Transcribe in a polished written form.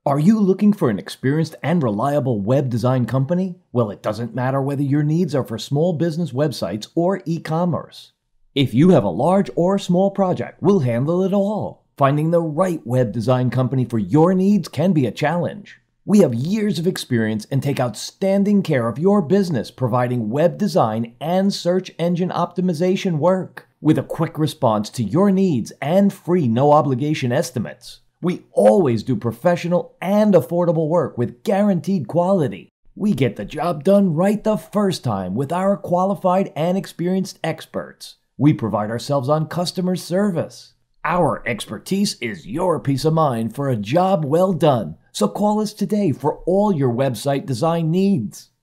Are you looking for an experienced and reliable web design company? Well, it doesn't matter whether your needs are for small business websites or e-commerce. If you have a large or small project, we'll handle it all. Finding the right web design company for your needs can be a challenge. We have years of experience and take outstanding care of your business, providing web design and search engine optimization work with a quick response to your needs and free no-obligation estimates. We always do professional and affordable work with guaranteed quality. We get the job done right the first time with our qualified and experienced experts. We pride ourselves on customer service. Our expertise is your peace of mind for a job well done. So call us today for all your website design needs.